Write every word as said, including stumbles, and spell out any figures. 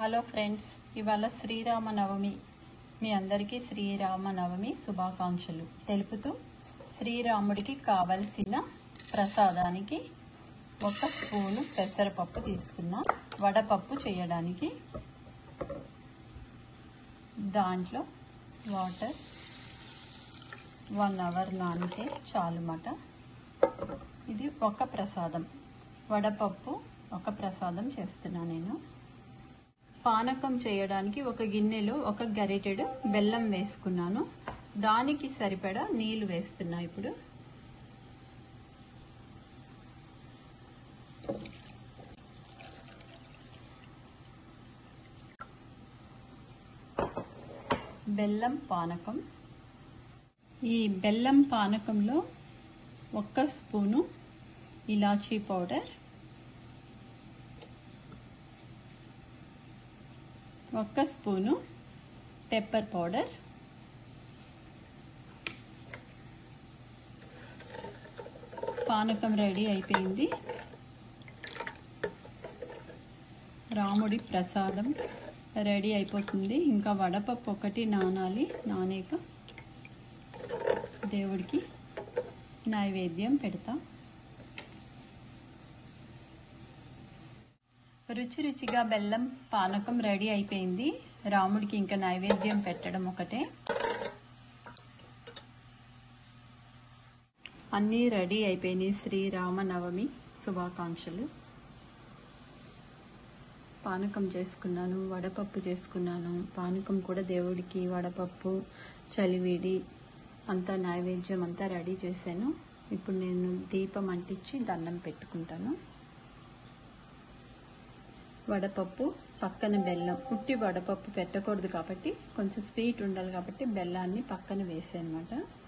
Hello friends, ఇవాళ శ్రీరామనవమి. మీ అందరికీ శ్రీరామనవమి శుభాకాంక్షలు తెలుపుతూ శ్రీరాముడికి కావలసిన ప్రసాదానికి ఒక స్పూను పెసరపప్పు తీసుకున్నా. వడపప్పు చేయడానికి దాంట్లో వాటర్ వన్ అవర్ నానితే చాలుమాట. ఇది ఒక ప్రసాదం, వడపప్పు ఒక ప్రసాదం చేస్తున్నా నేను. పానకం చేయడానికి ఒక గిన్నెలో ఒక గరిటెడు బెల్లం వేసుకున్నాను. దానికి సరిపడా నీళ్లు వేస్తున్నా. ఇప్పుడు బెల్లం పానకం. ఈ బెల్లం పానకంలో ఒక్క స్పూను ఇలాచీ పౌడర్, ఒక్క స్పూను పెప్పర్ పౌడర్, పానకం రెడీ అయిపోయింది. రాముడి ప్రసాదం రెడీ అయిపోతుంది. ఇంకా వడపప్పు ఒకటి నానాలి. నానేక దేవుడికి నైవేద్యం పెడతా. రుచి రుచిగా బెల్లం పానకం రెడీ అయిపోయింది. రాముడికి ఇంకా నైవేద్యం పెట్టడం ఒకటే. అన్నీ రెడీ అయిపోయినాయి. శ్రీరామనవమి శుభాకాంక్షలు. పానకం చేసుకున్నాను, వడపప్పు చేసుకున్నాను. పానకం కూడా దేవుడికి, వడపప్పు, చలివిడి అంతా నైవేద్యం అంతా రెడీ చేశాను. ఇప్పుడు నేను దీపం అంటించి దండం పెట్టుకుంటాను. వడపప్పు పక్కన బెల్లం, ఉట్టి వడపప్పు పెట్టకూడదు కాబట్టి కొంచెం స్వీట్ ఉండాలి కాబట్టి బెల్లాన్ని పక్కన వేసాను అన్నమాట.